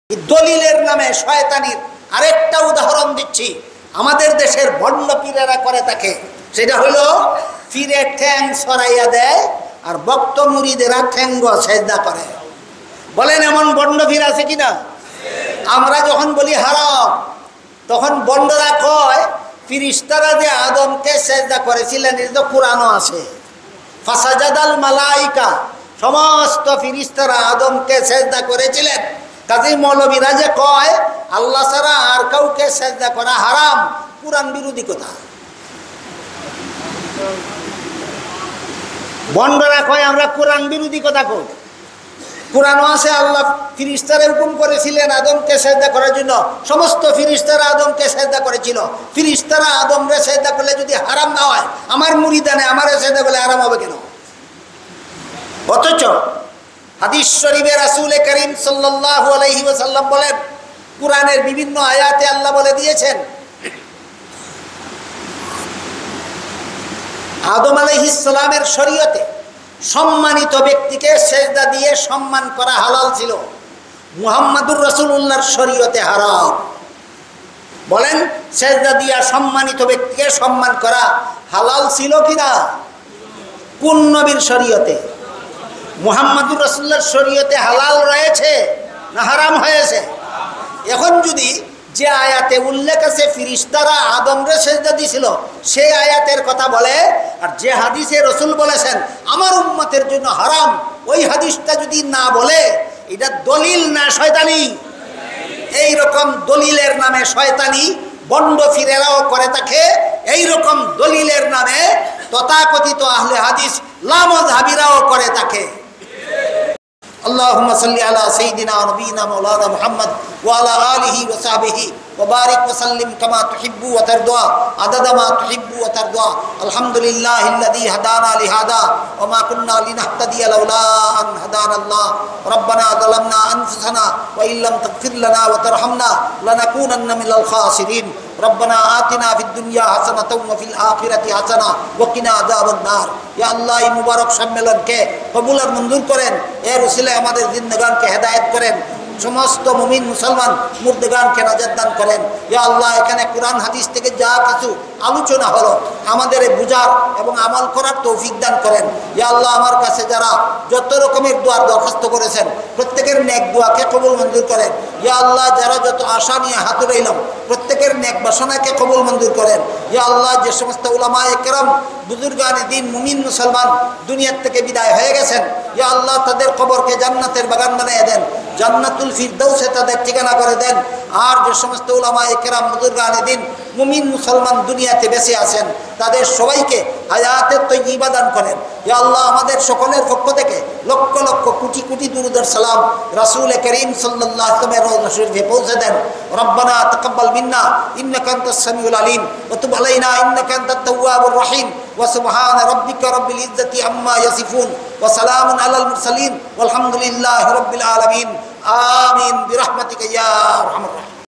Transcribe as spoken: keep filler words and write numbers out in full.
দলিলের নামে শয়তানির আরেকটা উদাহরণ দিচ্ছি। আমাদের দেশের বন্ড পীরেরা করে থাকে, সেটা হলো পীরে ঠ্যাং সরাইয়া দেয় আর ভক্ত মুরিদেরা ঠ্যাঙ্গ সেজদা করে। বলেন এমন বন্ড পীর আছে কিনা? আমরা যখন বলি হারাম, তখন বন্ডরা কয় ফিরিস্তারা যে আদমকে সেজদা করেছিলেন এটা তো কোরআনও আছে, ফাসাজাদাল মালাইকা, সমস্ত ফিরিস্তারা আদমকে সেজদা করেছিলেন। কাজী মৌলবীরা যে কয় আল্লাহ ছাড়া আর কাউকে সেজদা করা হারাম, কোরআন বিরোধী কথা। বন্ডরা কয় আমরা কোরআন বিরোধী কথা কই। কোরআনও আছে, আল্লাহ ফিরিস্তারা হুকুম করেছিলেন আদমকে সেজদা করার জন্য, সমস্ত ফিরিস্তারা আদমকে সেজদা করেছিল। ফিরিস্তারা আদমরে সেজদা করলে যদি হারাম না হয়, আমার মুরিদানে আমারে সেজদা করলে হারাম হবে কেন? অথচ হাদিস শরীফে রাসূল করিম সাল্লাল্লাহু আলাইহি ওয়াসাল্লাম বলেন, কোরআনের বিভিন্ন আয়াতে আল্লাহ বলে দিয়েছেন আদম আলাইহিস সালামের শরীয়তে সম্মানিত ব্যক্তিকে সেজদা দিয়ে সম্মান করা হালাল ছিল, মুহাম্মাদুর রাসূলুল্লাহর শরীয়তে হারাম। বলেন সেজদা দিয়া সম্মানিত ব্যক্তিকে সম্মান করা হালাল ছিল কিনা? কোন নবীর শরীয়তে? মুহাম্মাদুর রাসূলুল্লাহর শরীয়তে হালাল রয়েছে না হারাম হয়েছে? এখন যদি যে আয়াতে উল্লেখ আছে ফিরিস্তারা আদমরে সেজদা দিছিল সেই আয়াতের কথা বলে, আর যে হাদিসে রাসূল বলেছেন আমার উম্মতের জন্য হারাম, ওই হাদিসটা যদি না বলে, এটা দলিল না শয়তানি? এই রকম দলিলের নামে শয়তানি বন্ড ফিরেরাও করে থাকে। এই রকম দলিলের নামে তথাকথিত আহলে হাদিস লামাযহাবিরাও করে থাকে। اللهم صل على سيدنا ونبينا مولانا محمد وعلى آله وصحبه وبارك وسلم كما تحب وترضى عدد ما تحب وترضى. الحمد لله الذي هدانا لهذا وما كنا لنهتدي لولا أن هدانا الله. ربنا ظلمنا أنفسنا وإن لم تغفر لنا وترحمنا لنكونن من الخاسرين. ربنا آتنا في الدنيا حسنة وفي الآخرة حسنة وقنا عذاب النار. يا الله এই মুবারক সম্মেলনকে কবুল আর মঞ্জুর করেন, এর উসিলায় আমাদের জিন্দেগানকে হেদায়েত করেন, সমস্ত মুমিন মুসলমান মুর্দেগানকে নাজাত দান করেন। ইয়া আল্লাহ এখানে কোরআন হাদিস থেকে যা কিছু আলোচনা হলো আমাদের বুঝার এবং আমল করার তৌফিক দান করেন। ইয়া আল্লাহ আমার কাছে যারা যত রকমের দোয়ার দরখাস্ত করেছেন প্রত্যেকের নেক দোয়াকে কবুল মঞ্জুর করেন। ইয়া আল্লাহ যারা যত আশা নিয়ে হাত উঠাইলাম প্রত্যেকের নেক বাসনাকে কবুল মঞ্জুর করেন। ইয়া আল্লাহ যে সমস্ত উলামায়ে কেরাম বুজুর্গানে দিন মুমিন মুসলমান দুনিয়ার থেকে বিদায় হয়ে গেছেন, ইয়া আল্লাহ তাদের কবরকে জান্নাতের বাগান বানিয়ে দেন, জান্নাতুল ফিরদাউসে তাদের ঠিকানা করে দেন। আর যে সমস্ত উলামায়ে কেরাম বুজুর্গানে দিন মুমিন মুসলমান দুনিয়াতে বেঁচে আছেন তাদের সবাইকে হায়াতের তয়্যিবা দান করেন। ইয়া আল্লাহ আমাদের সকলের পক্ষ থেকে লক্ষ লক্ষ কোটি কোটি দুরূদের সালাম রাসূল করিম সাল্লাল্লাহু আলাইহি ওয়াসাল্লামের রওজা শরীফে পৌঁছে দেন। রব্বানা তাকাব্বাল মিন্না ইন্নাকা আনতাস সামিউল আলিম ওয়া তুব আলাইনা ইন্নাকা আনতাত তাওয়াবুর রহিম ওয়া সুবহানা রাব্বিকা রাব্বিল ইজ্জাতি আম্মা ইয়াসিফুন ওয়া সালামুন আলাল মুরসালিন ওয়ালহামদুলিল্লাহি রাব্বিল আলামিন। আমিন বিরহমাতিকা ইয়া আরহামার রাহিম।